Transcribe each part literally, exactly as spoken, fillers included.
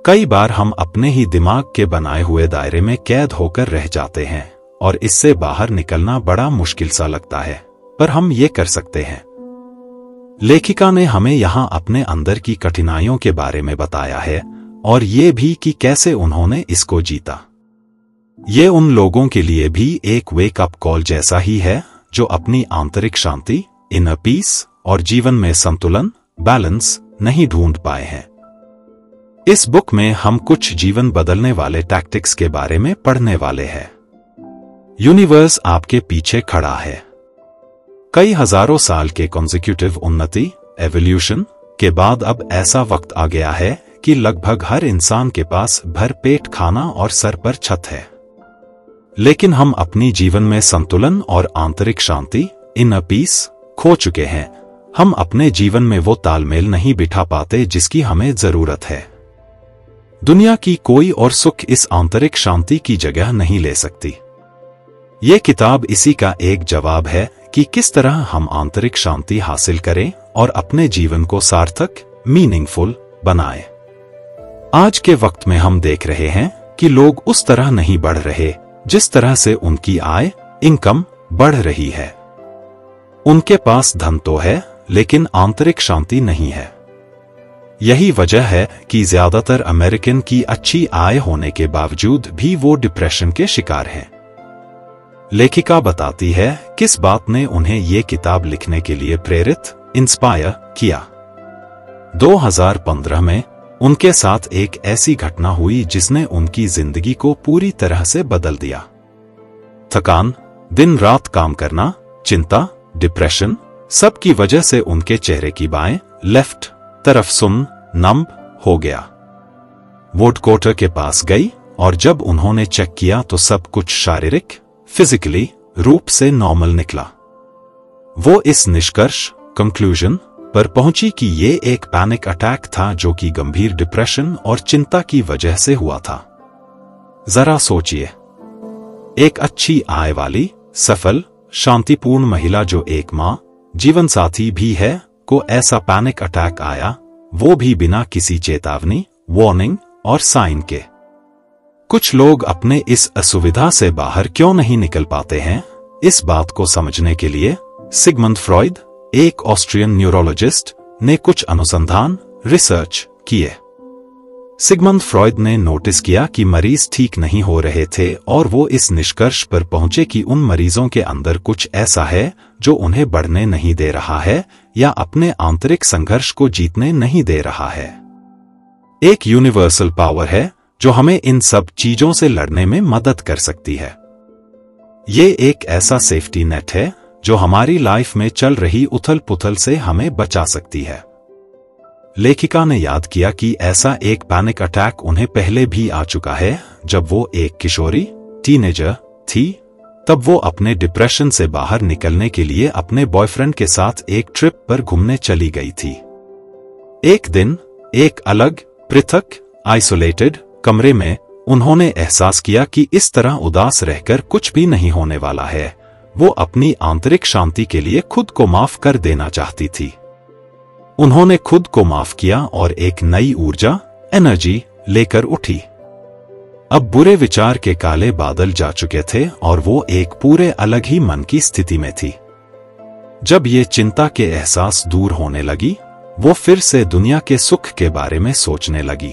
कई बार हम अपने ही दिमाग के बनाए हुए दायरे में कैद होकर रह जाते हैं और इससे बाहर निकलना बड़ा मुश्किल सा लगता है, पर हम ये कर सकते हैं। लेखिका ने हमें यहाँ अपने अंदर की कठिनाइयों के बारे में बताया है और ये भी कि कैसे उन्होंने इसको जीता। ये उन लोगों के लिए भी एक वेक अप कॉल जैसा ही है जो अपनी आंतरिक शांति, इनर पीस और जीवन में संतुलन, बैलेंस नहीं ढूंढ पाए हैं। इस बुक में हम कुछ जीवन बदलने वाले टैक्टिक्स के बारे में पढ़ने वाले हैं। यूनिवर्स आपके पीछे खड़ा है। कई हजारों साल के कॉन्जिक्यूटिव उन्नति, एवोल्यूशन के बाद अब ऐसा वक्त आ गया है कि लगभग हर इंसान के पास भरपेट खाना और सर पर छत है। लेकिन हम अपनी जीवन में संतुलन और आंतरिक शांति, इनर पीस खो चुके हैं। हम अपने जीवन में वो तालमेल नहीं बिठा पाते जिसकी हमें जरूरत है। दुनिया की कोई और सुख इस आंतरिक शांति की जगह नहीं ले सकती। ये किताब इसी का एक जवाब है कि किस तरह हम आंतरिक शांति हासिल करें और अपने जीवन को सार्थक, मीनिंगफुल बनाएं। आज के वक्त में हम देख रहे हैं कि लोग उस तरह नहीं बढ़ रहे जिस तरह से उनकी आय, इनकम बढ़ रही है। उनके पास धन तो है, लेकिन आंतरिक शांति नहीं है। यही वजह है कि ज्यादातर अमेरिकन की अच्छी आय होने के बावजूद भी वो डिप्रेशन के शिकार हैं। लेखिका बताती है किस बात ने उन्हें ये किताब लिखने के लिए प्रेरित, इंस्पायर किया। दो हज़ार पंद्रह में उनके साथ एक ऐसी घटना हुई जिसने उनकी जिंदगी को पूरी तरह से बदल दिया। थकान, दिन रात काम करना, चिंता, डिप्रेशन, सब की वजह से उनके चेहरे की बाएं, लेफ्ट तरफ सुन्न, नंब हो गया। वो डॉक्टर के पास गई और जब उन्होंने चेक किया तो सब कुछ शारीरिक, फिजिकली रूप से नॉर्मल निकला। वो इस निष्कर्ष, कंक्लूजन पर पहुंची कि ये एक पैनिक अटैक था जो कि गंभीर डिप्रेशन और चिंता की वजह से हुआ था। जरा सोचिए, एक अच्छी आय वाली, सफल, शांतिपूर्ण महिला जो एक मां, जीवन साथी भी है, को ऐसा पैनिक अटैक आया, वो भी बिना किसी चेतावनी, वार्निंग और साइन के। कुछ लोग अपने इस असुविधा से बाहर क्यों नहीं निकल पाते हैं? इस बात को समझने के लिए सिगमंड फ्रॉइड, एक ऑस्ट्रियन न्यूरोलॉजिस्ट, ने कुछ अनुसंधान, रिसर्च किए। सिगमंड फ्रॉइड ने नोटिस किया कि मरीज ठीक नहीं हो रहे थे और वो इस निष्कर्ष पर पहुंचे कि उन मरीजों के अंदर कुछ ऐसा है जो उन्हें बढ़ने नहीं दे रहा है या अपने आंतरिक संघर्ष को जीतने नहीं दे रहा है। एक यूनिवर्सल पावर है जो हमें इन सब चीजों से लड़ने में मदद कर सकती है। ये एक ऐसा सेफ्टी नेट है जो हमारी लाइफ में चल रही उथल पुथल से हमें बचा सकती है। लेखिका ने याद किया कि ऐसा एक पैनिक अटैक उन्हें पहले भी आ चुका है जब वो एक किशोरी, टीनेजर थी। तब वो अपने डिप्रेशन से बाहर निकलने के लिए अपने बॉयफ्रेंड के साथ एक ट्रिप पर घूमने चली गई थी। एक दिन एक अलग, पृथक, आइसोलेटेड कमरे में उन्होंने एहसास किया कि इस तरह उदास रहकर कुछ भी नहीं होने वाला है। वो अपनी आंतरिक शांति के लिए खुद को माफ कर देना चाहती थी। उन्होंने खुद को माफ किया और एक नई ऊर्जा, एनर्जी लेकर उठी। अब बुरे विचार के काले बादल जा चुके थे और वो एक पूरे अलग ही मन की स्थिति में थी। जब ये चिंता के एहसास दूर होने लगी, वो फिर से दुनिया के सुख के बारे में सोचने लगी।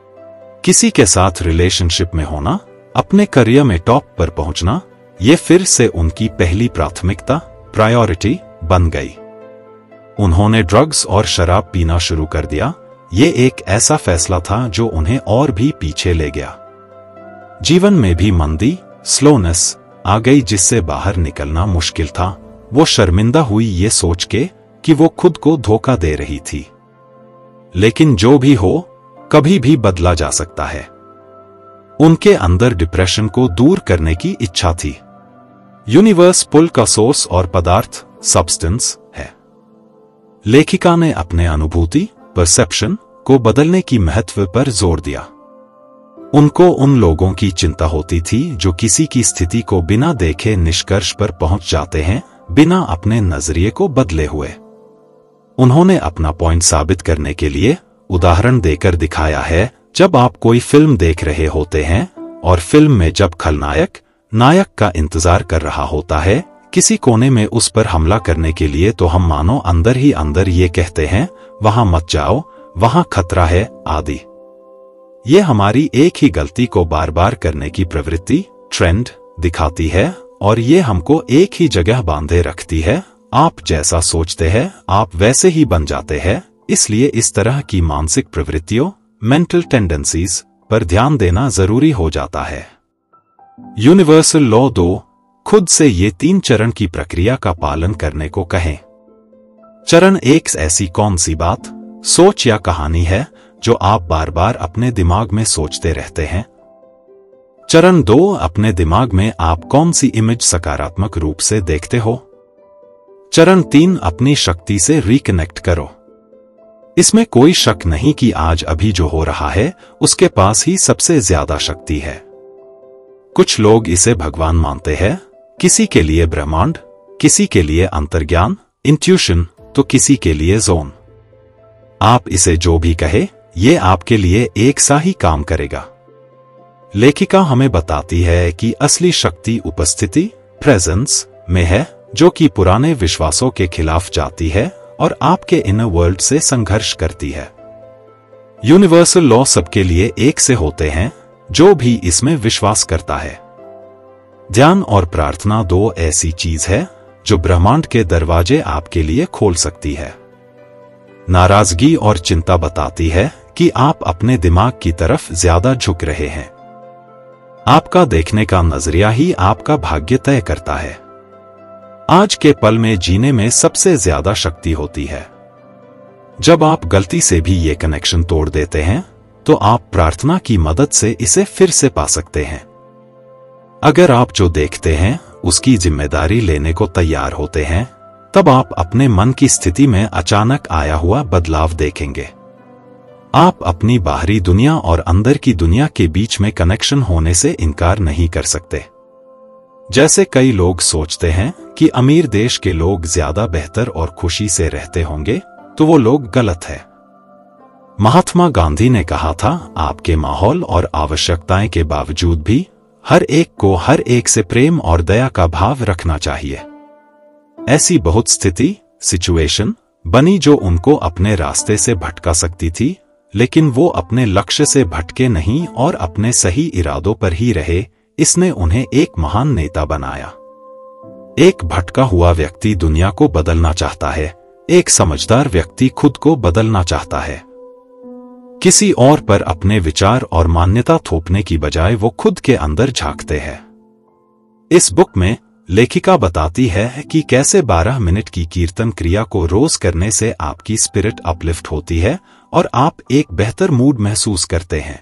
किसी के साथ रिलेशनशिप में होना, अपने करियर में टॉप पर पहुंचना, ये फिर से उनकी पहली प्राथमिकता, प्रायोरिटी बन गई। उन्होंने ड्रग्स और शराब पीना शुरू कर दिया। ये एक ऐसा फैसला था जो उन्हें और भी पीछे ले गया। जीवन में भी मंदी, स्लोनेस आ गई जिससे बाहर निकलना मुश्किल था। वो शर्मिंदा हुई ये सोच के कि वो खुद को धोखा दे रही थी। लेकिन जो भी हो, कभी भी बदला जा सकता है। उनके अंदर डिप्रेशन को दूर करने की इच्छा थी। यूनिवर्स पुल का सोर्स और पदार्थ, सब्सटेंस है। लेखिका ने अपने अनुभूति, परसेप्शन को बदलने की महत्व पर जोर दिया। उनको उन लोगों की चिंता होती थी जो किसी की स्थिति को बिना देखे निष्कर्ष पर पहुंच जाते हैं, बिना अपने नजरिए को बदले हुए। उन्होंने अपना पॉइंट साबित करने के लिए उदाहरण देकर दिखाया है, जब आप कोई फिल्म देख रहे होते हैं और फिल्म में जब खलनायक नायक का इंतजार कर रहा होता है किसी कोने में उस पर हमला करने के लिए, तो हम मानो अंदर ही अंदर ये कहते हैं, वहां मत जाओ, वहां खतरा है आदि। ये हमारी एक ही गलती को बार बार करने की प्रवृत्ति, ट्रेंड दिखाती है और ये हमको एक ही जगह बांधे रखती है। आप जैसा सोचते हैं आप वैसे ही बन जाते हैं। इसलिए इस तरह की मानसिक प्रवृत्तियों, मेंटल टेंडेंसीज पर ध्यान देना जरूरी हो जाता है। यूनिवर्सल लॉ दो, खुद से ये तीन चरण की प्रक्रिया का पालन करने को कहें। चरण एक, ऐसी कौन सी बात, सोच या कहानी है जो आप बार बार अपने दिमाग में सोचते रहते हैं। चरण दो, अपने दिमाग में आप कौन सी इमेज सकारात्मक रूप से देखते हो। चरण तीन, अपनी शक्ति से रिकनेक्ट करो। इसमें कोई शक नहीं कि आज अभी जो हो रहा है उसके पास ही सबसे ज्यादा शक्ति है। कुछ लोग इसे भगवान मानते हैं, किसी के लिए ब्रह्मांड, किसी के लिए अंतर्ज्ञान, इंट्यूशन, तो किसी के लिए जोन। आप इसे जो भी कहे ये आपके लिए एक सा ही काम करेगा। लेखिका हमें बताती है कि असली शक्ति उपस्थिति, प्रेजेंस में है, जो कि पुराने विश्वासों के खिलाफ जाती है और आपके इनर वर्ल्ड से संघर्ष करती है। यूनिवर्सल लॉ सबके लिए एक से होते हैं, जो भी इसमें विश्वास करता है। ध्यान और प्रार्थना दो ऐसी चीज है जो ब्रह्मांड के दरवाजे आपके लिए खोल सकती है। नाराजगी और चिंता बताती है कि आप अपने दिमाग की तरफ ज्यादा झुक रहे हैं। आपका देखने का नजरिया ही आपका भाग्य तय करता है। आज के पल में जीने में सबसे ज्यादा शक्ति होती है। जब आप गलती से भी ये कनेक्शन तोड़ देते हैं तो आप प्रार्थना की मदद से इसे फिर से पा सकते हैं। अगर आप जो देखते हैं उसकी जिम्मेदारी लेने को तैयार होते हैं, तब आप अपने मन की स्थिति में अचानक आया हुआ बदलाव देखेंगे। आप अपनी बाहरी दुनिया और अंदर की दुनिया के बीच में कनेक्शन होने से इनकार नहीं कर सकते। जैसे कई लोग सोचते हैं कि अमीर देश के लोग ज्यादा बेहतर और खुशी से रहते होंगे, तो वो लोग गलत है। महात्मा गांधी ने कहा था, आपके माहौल और आवश्यकताएं के बावजूद भी हर एक को हर एक से प्रेम और दया का भाव रखना चाहिए। ऐसी बहुत स्थिति, सिचुएशन बनी जो उनको अपने रास्ते से भटका सकती थी, लेकिन वो अपने लक्ष्य से भटके नहीं और अपने सही इरादों पर ही रहे। इसने उन्हें एक महान नेता बनाया। एक भटका हुआ व्यक्ति दुनिया को बदलना चाहता है, एक समझदार व्यक्ति खुद को बदलना चाहता है। किसी और पर अपने विचार और मान्यता थोपने की बजाय वो खुद के अंदर झांकते हैं। इस बुक में लेखिका बताती है कि कैसे बारह मिनट की कीर्तन क्रिया को रोज करने से आपकी स्पिरिट अपलिफ्ट होती है और आप एक बेहतर मूड महसूस करते हैं।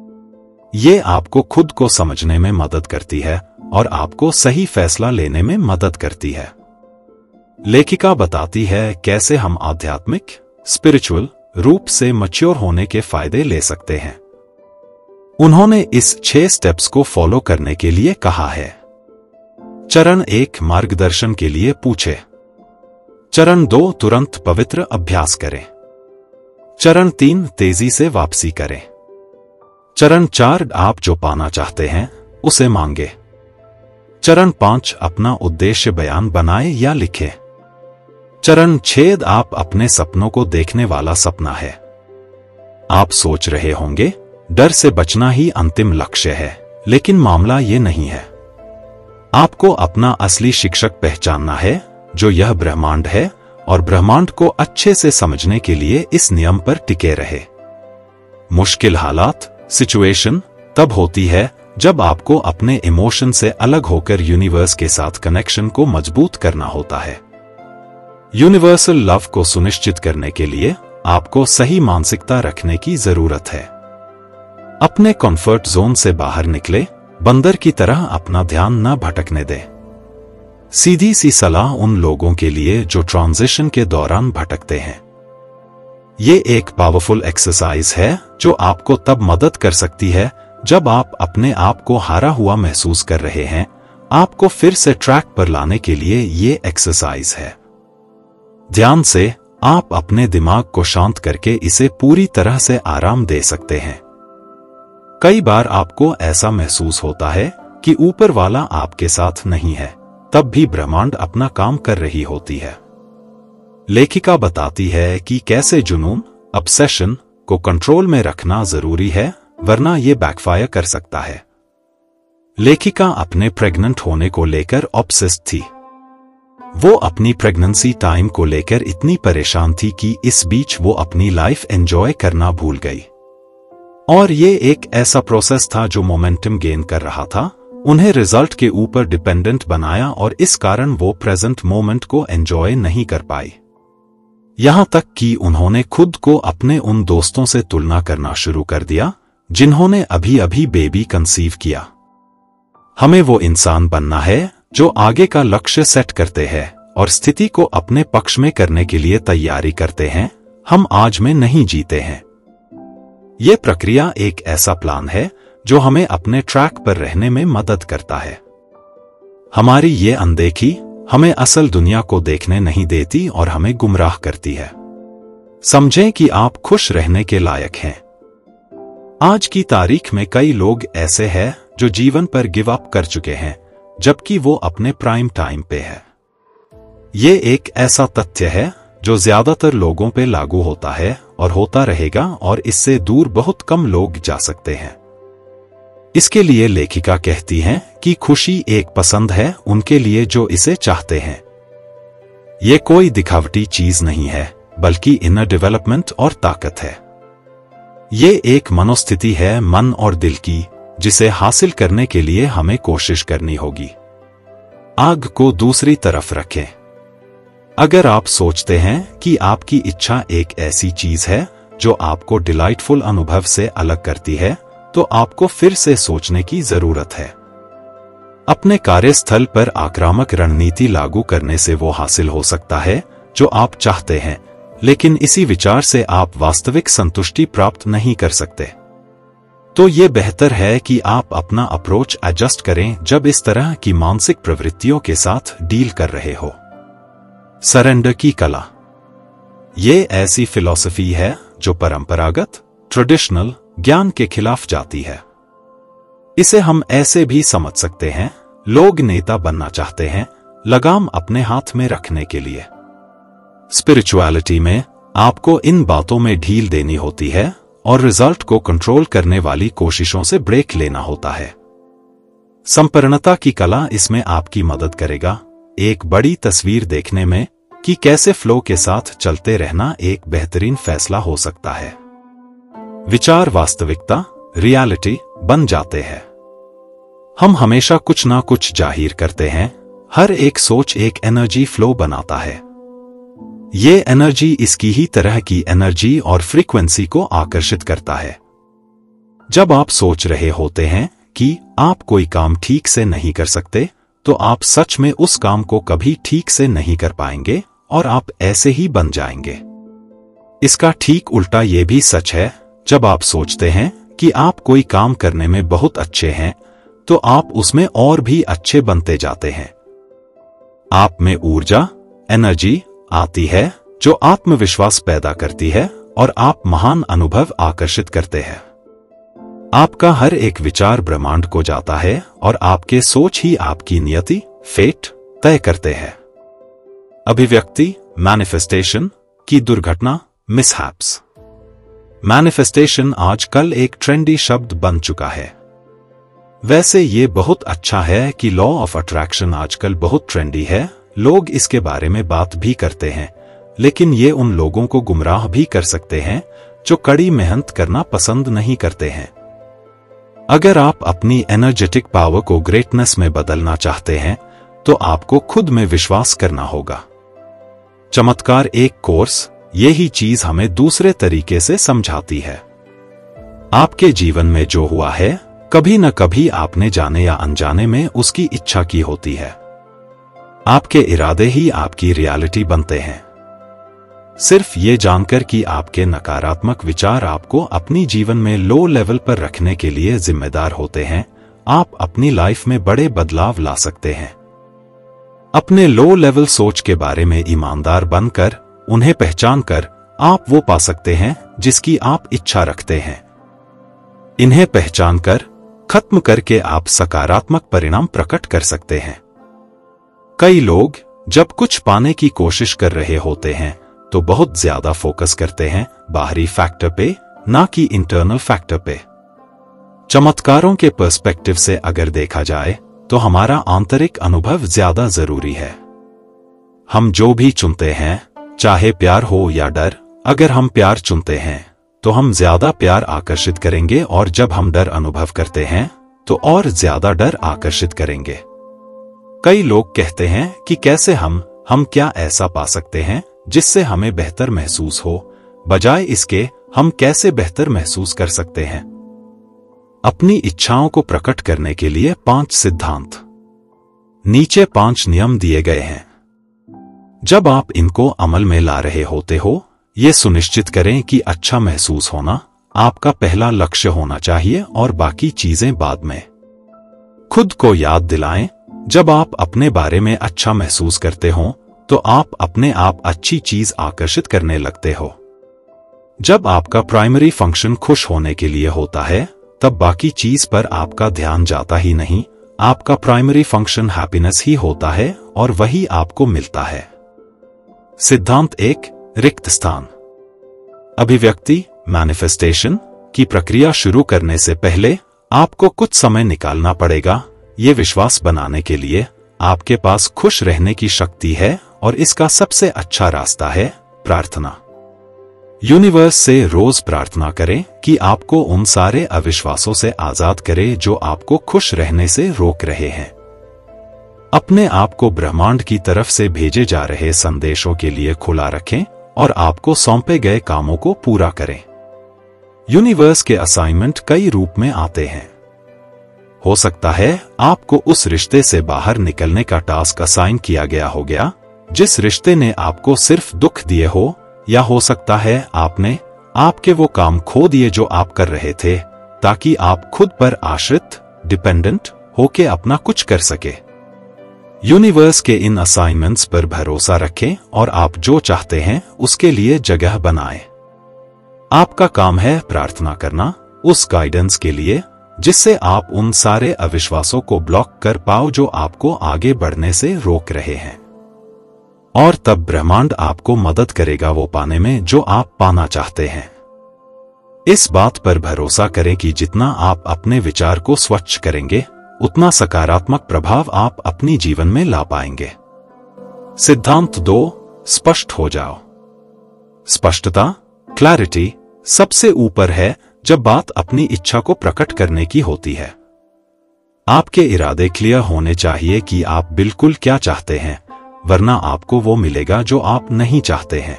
ये आपको खुद को समझने में मदद करती है और आपको सही फैसला लेने में मदद करती है। लेखिका बताती है कैसे हम आध्यात्मिक, स्पिरिचुअल रूप से मैच्योर होने के फायदे ले सकते हैं। उन्होंने इस छह स्टेप्स को फॉलो करने के लिए कहा है। चरण एक, मार्गदर्शन के लिए पूछे। चरण दो, तुरंत पवित्र अभ्यास करें। चरण तीन, तेजी से वापसी करें। चरण चार, आप जो पाना चाहते हैं उसे मांगे। चरण पांच, अपना उद्देश्य बयान बनाए या लिखे। चरण छह, आप अपने सपनों को देखने वाला सपना है। आप सोच रहे होंगे डर से बचना ही अंतिम लक्ष्य है, लेकिन मामला ये नहीं है। आपको अपना असली शिक्षक पहचानना है, जो यह ब्रह्मांड है, और ब्रह्मांड को अच्छे से समझने के लिए इस नियम पर टिके रहे। मुश्किल हालात, सिचुएशन तब होती है जब आपको अपने इमोशन से अलग होकर यूनिवर्स के साथ कनेक्शन को मजबूत करना होता है। यूनिवर्सल लव को सुनिश्चित करने के लिए आपको सही मानसिकता रखने की जरूरत है। अपने कंफर्ट जोन से बाहर निकले, बंदर की तरह अपना ध्यान न भटकने दें। सीधी सी सलाह उन लोगों के लिए जो ट्रांजिशन के दौरान भटकते हैं। ये एक पावरफुल एक्सरसाइज है जो आपको तब मदद कर सकती है जब आप अपने आप को हारा हुआ महसूस कर रहे हैं। आपको फिर से ट्रैक पर लाने के लिए ये एक्सरसाइज है। ध्यान से आप अपने दिमाग को शांत करके इसे पूरी तरह से आराम दे सकते हैं। कई बार आपको ऐसा महसूस होता है कि ऊपर वाला आपके साथ नहीं है, तब भी ब्रह्मांड अपना काम कर रही होती है। लेखिका बताती है कि कैसे जुनून, ऑब्सेशन को कंट्रोल में रखना जरूरी है, वरना ये बैकफायर कर सकता है। लेखिका अपने प्रेग्नेंट होने को लेकर ऑब्सेस्ड थी। वो अपनी प्रेगनेंसी टाइम को लेकर इतनी परेशान थी कि इस बीच वो अपनी लाइफ एंजॉय करना भूल गई। और ये एक ऐसा प्रोसेस था जो मोमेंटम गेन कर रहा था, उन्हें रिजल्ट के ऊपर डिपेंडेंट बनाया और इस कारण वो प्रेजेंट मोमेंट को एंजॉय नहीं कर पाई। यहां तक कि उन्होंने खुद को अपने उन दोस्तों से तुलना करना शुरू कर दिया जिन्होंने अभी अभी बेबी कंसीव किया। हमें वो इंसान बनना है जो आगे का लक्ष्य सेट करते हैं और स्थिति को अपने पक्ष में करने के लिए तैयारी करते हैं। हम आज में नहीं जीते हैं। ये प्रक्रिया एक ऐसा प्लान है जो हमें अपने ट्रैक पर रहने में मदद करता है। हमारी ये अनदेखी हमें असल दुनिया को देखने नहीं देती और हमें गुमराह करती है। समझें कि आप खुश रहने के लायक हैं। आज की तारीख में कई लोग ऐसे हैं जो जीवन पर गिव अप कर चुके हैं, जबकि वो अपने प्राइम टाइम पे है। ये एक ऐसा तथ्य है जो ज्यादातर लोगों पे लागू होता है और होता रहेगा, और इससे दूर बहुत कम लोग जा सकते हैं। इसके लिए लेखिका कहती हैं कि खुशी एक पसंद है उनके लिए जो इसे चाहते हैं। ये कोई दिखावटी चीज नहीं है, बल्कि इनर डेवलपमेंट और ताकत है। ये एक मनोस्थिति है, मन और दिल की, जिसे हासिल करने के लिए हमें कोशिश करनी होगी। आग को दूसरी तरफ रखें। अगर आप सोचते हैं कि आपकी इच्छा एक ऐसी चीज है जो आपको डिलाइटफुल अनुभव से अलग करती है, तो आपको फिर से सोचने की जरूरत है। अपने कार्यस्थल पर आक्रामक रणनीति लागू करने से वो हासिल हो सकता है जो आप चाहते हैं, लेकिन इसी विचार से आप वास्तविक संतुष्टि प्राप्त नहीं कर सकते। तो ये बेहतर है कि आप अपना अप्रोच एडजस्ट करें जब इस तरह की मानसिक प्रवृत्तियों के साथ डील कर रहे हो। सरेंडर की कला। ये ऐसी फिलॉसफी है जो परंपरागत, ट्रेडिशनल ज्ञान के खिलाफ जाती है। इसे हम ऐसे भी समझ सकते हैं, लोग नेता बनना चाहते हैं लगाम अपने हाथ में रखने के लिए। स्पिरिचुअलिटी में आपको इन बातों में ढील देनी होती है और रिजल्ट को कंट्रोल करने वाली कोशिशों से ब्रेक लेना होता है। संपूर्णता की कला इसमें आपकी मदद करेगा, एक बड़ी तस्वीर देखने में कि कैसे फ्लो के साथ चलते रहना एक बेहतरीन फैसला हो सकता है। विचार वास्तविकता, रियलिटी बन जाते हैं। हम हमेशा कुछ ना कुछ जाहिर करते हैं। हर एक सोच एक एनर्जी फ्लो बनाता है। ये एनर्जी इसकी ही तरह की एनर्जी और फ्रीक्वेंसी को आकर्षित करता है। जब आप सोच रहे होते हैं कि आप कोई काम ठीक से नहीं कर सकते, तो आप सच में उस काम को कभी ठीक से नहीं कर पाएंगे और आप ऐसे ही बन जाएंगे। इसका ठीक उल्टा ये भी सच है, जब आप सोचते हैं कि आप कोई काम करने में बहुत अच्छे हैं, तो आप उसमें और भी अच्छे बनते जाते हैं। आप में ऊर्जा, एनर्जी आती है जो आत्मविश्वास पैदा करती है और आप महान अनुभव आकर्षित करते हैं। आपका हर एक विचार ब्रह्मांड को जाता है और आपके सोच ही आपकी नियति, फेट तय करते हैं। अभिव्यक्ति, मैनिफेस्टेशन की दुर्घटना, मिसहैप्स। मैनिफेस्टेशन आजकल एक ट्रेंडी शब्द बन चुका है। वैसे ये बहुत अच्छा है कि लॉ ऑफ अट्रैक्शन आजकल बहुत ट्रेंडी है, लोग इसके बारे में बात भी करते हैं, लेकिन ये उन लोगों को गुमराह भी कर सकते हैं जो कड़ी मेहनत करना पसंद नहीं करते हैं। अगर आप अपनी एनर्जेटिक पावर को ग्रेटनेस में बदलना चाहते हैं, तो आपको खुद में विश्वास करना होगा। चमत्कार एक कोर्स यही चीज हमें दूसरे तरीके से समझाती है। आपके जीवन में जो हुआ है, कभी न कभी आपने जाने या अनजाने में उसकी इच्छा की होती है। आपके इरादे ही आपकी रियलिटी बनते हैं। सिर्फ ये जानकर कि आपके नकारात्मक विचार आपको अपनी जीवन में लो लेवल पर रखने के लिए जिम्मेदार होते हैं, आप अपनी लाइफ में बड़े बदलाव ला सकते हैं। अपने लो लेवल सोच के बारे में ईमानदार बनकर, उन्हें पहचान कर, आप वो पा सकते हैं जिसकी आप इच्छा रखते हैं। इन्हें पहचान कर खत्म करके आप सकारात्मक परिणाम प्रकट कर सकते हैं। कई लोग जब कुछ पाने की कोशिश कर रहे होते हैं तो बहुत ज्यादा फोकस करते हैं बाहरी फैक्टर पे, ना कि इंटरनल फैक्टर पे। चमत्कारों के पर्सपेक्टिव से अगर देखा जाए तो हमारा आंतरिक अनुभव ज्यादा जरूरी है। हम जो भी चुनते हैं, चाहे प्यार हो या डर, अगर हम प्यार चुनते हैं तो हम ज्यादा प्यार आकर्षित करेंगे, और जब हम डर अनुभव करते हैं तो और ज्यादा डर आकर्षित करेंगे। कई लोग कहते हैं कि कैसे हम हम क्या ऐसा पा सकते हैं जिससे हमें बेहतर महसूस हो, बजाय इसके हम कैसे बेहतर महसूस कर सकते हैं। अपनी इच्छाओं को प्रकट करने के लिए पांच सिद्धांत। नीचे पांच नियम दिए गए हैं। जब आप इनको अमल में ला रहे होते हो, ये सुनिश्चित करें कि अच्छा महसूस होना आपका पहला लक्ष्य होना चाहिए और बाकी चीजें बाद में। खुद को याद दिलाएं, जब आप अपने बारे में अच्छा महसूस करते हो तो आप अपने आप अच्छी चीज आकर्षित करने लगते हो। जब आपका प्राइमरी फंक्शन खुश होने के लिए होता है, तब बाकी चीज पर आपका ध्यान जाता ही नहीं। आपका प्राइमरी फंक्शन हैप्पीनेस ही होता है और वही आपको मिलता है। सिद्धांत एक, रिक्त स्थान। अभिव्यक्ति मैनिफेस्टेशन की प्रक्रिया शुरू करने से पहले आपको कुछ समय निकालना पड़ेगा। ये विश्वास बनाने के लिए आपके पास खुश रहने की शक्ति है, और इसका सबसे अच्छा रास्ता है प्रार्थना। यूनिवर्स से रोज प्रार्थना करें कि आपको उन सारे अविश्वासों से आजाद करे जो आपको खुश रहने से रोक रहे हैं। अपने आप को ब्रह्मांड की तरफ से भेजे जा रहे संदेशों के लिए खुला रखें और आपको सौंपे गए कामों को पूरा करें। यूनिवर्स के असाइनमेंट कई रूप में आते हैं। हो सकता है आपको उस रिश्ते से बाहर निकलने का टास्क असाइन किया गया हो गया जिस रिश्ते ने आपको सिर्फ दुख दिए हो, या हो सकता है आपने आपके वो काम खो दिए जो आप कर रहे थे ताकि आप खुद पर आश्रित डिपेंडेंट होके अपना कुछ कर सके। यूनिवर्स के इन असाइनमेंट्स पर भरोसा रखें और आप जो चाहते हैं उसके लिए जगह बनाएं। आपका काम है प्रार्थना करना उस गाइडेंस के लिए जिससे आप उन सारे अविश्वासों को ब्लॉक कर पाओ जो आपको आगे बढ़ने से रोक रहे हैं, और तब ब्रह्मांड आपको मदद करेगा वो पाने में जो आप पाना चाहते हैं। इस बात पर भरोसा करें कि जितना आप अपने विचार को स्वच्छ करेंगे, उतना सकारात्मक प्रभाव आप अपनी जीवन में ला पाएंगे। सिद्धांत दो, स्पष्ट हो जाओ। स्पष्टता, क्लैरिटी सबसे ऊपर है जब बात अपनी इच्छा को प्रकट करने की होती है। आपके इरादे क्लियर होने चाहिए कि आप बिल्कुल क्या चाहते हैं, वरना आपको वो मिलेगा जो आप नहीं चाहते हैं।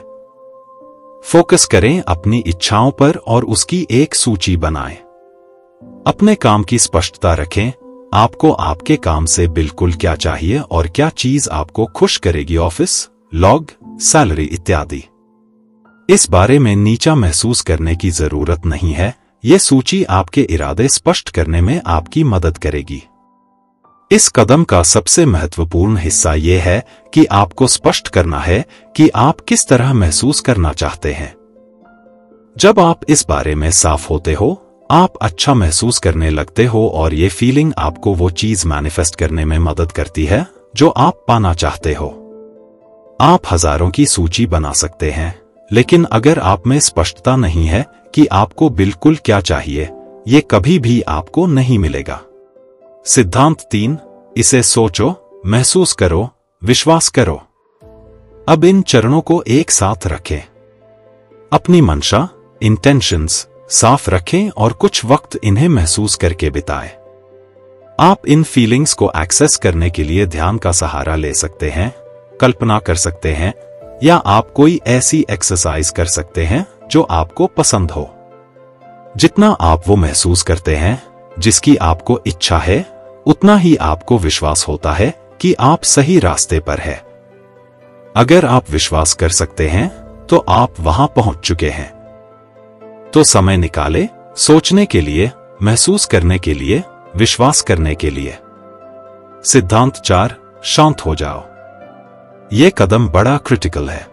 फोकस करें अपनी इच्छाओं पर और उसकी एक सूची बनाएं। अपने काम की स्पष्टता रखें। आपको आपके काम से बिल्कुल क्या चाहिए और क्या चीज आपको खुश करेगी, ऑफिस, लॉग, सैलरी इत्यादि। इस बारे में नीचा महसूस करने की जरूरत नहीं है। ये सूची आपके इरादे स्पष्ट करने में आपकी मदद करेगी। इस कदम का सबसे महत्वपूर्ण हिस्सा यह है कि आपको स्पष्ट करना है कि आप किस तरह महसूस करना चाहते हैं। जब आप इस बारे में साफ होते हो, आप अच्छा महसूस करने लगते हो और ये फीलिंग आपको वो चीज मैनिफेस्ट करने में मदद करती है जो आप पाना चाहते हो। आप हजारों की सूची बना सकते हैं, लेकिन अगर आप में स्पष्टता नहीं है कि आपको बिल्कुल क्या चाहिए, ये कभी भी आपको नहीं मिलेगा। सिद्धांत तीन, इसे सोचो, महसूस करो, विश्वास करो। अब इन चरणों को एक साथ रखें। अपनी मंशा, इंटेंशंस साफ रखें और कुछ वक्त इन्हें महसूस करके बिताएं। आप इन फीलिंग्स को एक्सेस करने के लिए ध्यान का सहारा ले सकते हैं, कल्पना कर सकते हैं, या आप कोई ऐसी एक्सरसाइज कर सकते हैं जो आपको पसंद हो। जितना आप वो महसूस करते हैं जिसकी आपको इच्छा है, उतना ही आपको विश्वास होता है कि आप सही रास्ते पर हैं। अगर आप विश्वास कर सकते हैं तो आप वहां पहुंच चुके हैं। तो समय निकाले सोचने के लिए, महसूस करने के लिए, विश्वास करने के लिए। सिद्धांत चार, शांत हो जाओ। यह कदम बड़ा क्रिटिकल है।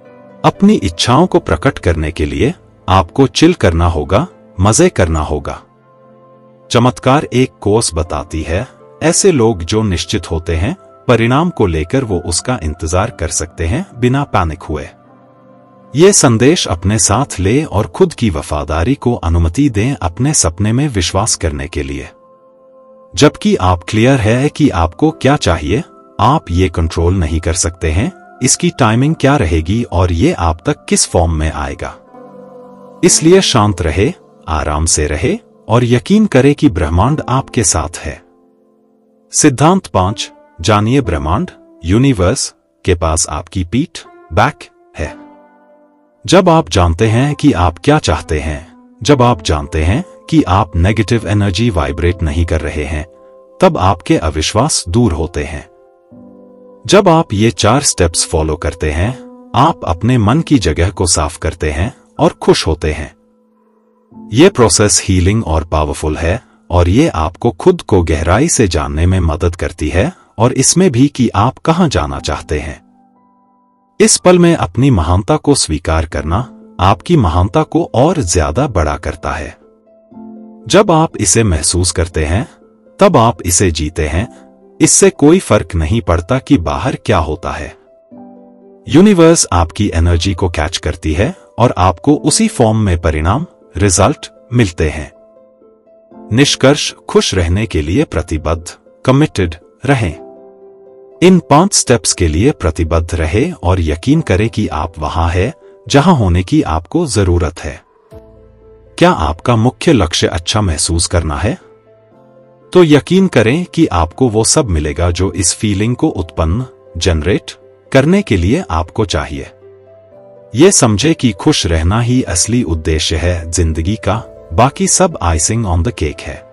अपनी इच्छाओं को प्रकट करने के लिए आपको चिल करना होगा, मजे करना होगा। चमत्कार एक कोर्स बताती है, ऐसे लोग जो निश्चित होते हैं परिणाम को लेकर वो उसका इंतजार कर सकते हैं बिना पैनिक हुए। ये संदेश अपने साथ ले और खुद की वफादारी को अनुमति दें अपने सपने में विश्वास करने के लिए। जबकि आप क्लियर है कि आपको क्या चाहिए, आप ये कंट्रोल नहीं कर सकते हैं इसकी टाइमिंग क्या रहेगी और ये आप तक किस फॉर्म में आएगा। इसलिए शांत रहे, आराम से रहे और यकीन करें कि ब्रह्मांड आपके साथ है। सिद्धांत पांच, जानिए ब्रह्मांड यूनिवर्स के पास आपकी पीठ बैक है। जब आप जानते हैं कि आप क्या चाहते हैं, जब आप जानते हैं कि आप नेगेटिव एनर्जी वाइब्रेट नहीं कर रहे हैं, तब आपके अविश्वास दूर होते हैं। जब आप ये चार स्टेप्स फॉलो करते हैं, आप अपने मन की जगह को साफ करते हैं और खुश होते हैं। ये प्रोसेस हीलिंग और पावरफुल है और ये आपको खुद को गहराई से जानने में मदद करती है और इसमें भी कि आप कहां जाना चाहते हैं। इस पल में अपनी महानता को स्वीकार करना आपकी महानता को और ज्यादा बड़ा करता है। जब आप इसे महसूस करते हैं, तब आप इसे जीते हैं। इससे कोई फर्क नहीं पड़ता कि बाहर क्या होता है। यूनिवर्स आपकी एनर्जी को कैच करती है और आपको उसी फॉर्म में परिणाम रिजल्ट मिलते हैं। निष्कर्ष, खुश रहने के लिए प्रतिबद्ध कमिटेड रहें। इन पांच स्टेप्स के लिए प्रतिबद्ध रहे और यकीन करें कि आप वहां हैं जहां होने की आपको जरूरत है। क्या आपका मुख्य लक्ष्य अच्छा महसूस करना है? तो यकीन करें कि आपको वो सब मिलेगा जो इस फीलिंग को उत्पन्न जनरेट करने के लिए आपको चाहिए। ये समझे कि खुश रहना ही असली उद्देश्य है जिंदगी का, बाकी सब आइसिंग ऑन द केक है।